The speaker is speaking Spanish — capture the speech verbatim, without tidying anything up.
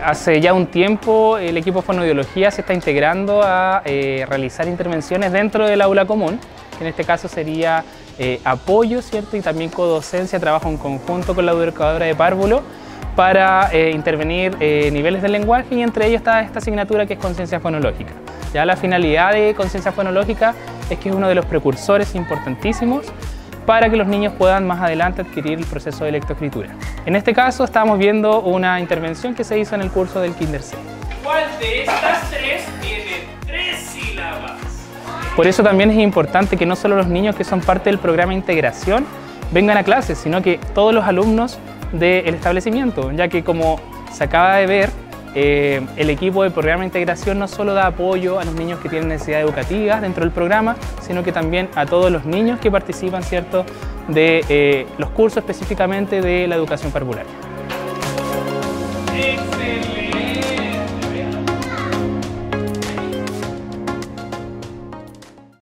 hace ya un tiempo el equipo de fonoaudiología se está integrando a eh, realizar intervenciones dentro del aula común, que en este caso sería eh, apoyo, ¿cierto? Y también codocencia, trabajo en conjunto con la educadora de párvulo para eh, intervenir eh, niveles del lenguaje, y entre ellos está esta asignatura que es conciencia fonológica. Ya la finalidad de conciencia fonológica es que es uno de los precursores importantísimos para que los niños puedan más adelante adquirir el proceso de lectoescritura. En este caso estamos viendo una intervención que se hizo en el curso del Kinder C. ¿Cuál de estas tres tiene tres sílabas? Por eso también es importante que no solo los niños que son parte del programa de integración vengan a clases, sino que todos los alumnos del establecimiento, ya que como se acaba de ver, Eh, el equipo del programa de integración no solo da apoyo a los niños que tienen necesidades educativas dentro del programa, sino que también a todos los niños que participan, ¿cierto?, de eh, los cursos específicamente de la educación parvularia. ¡Excelente!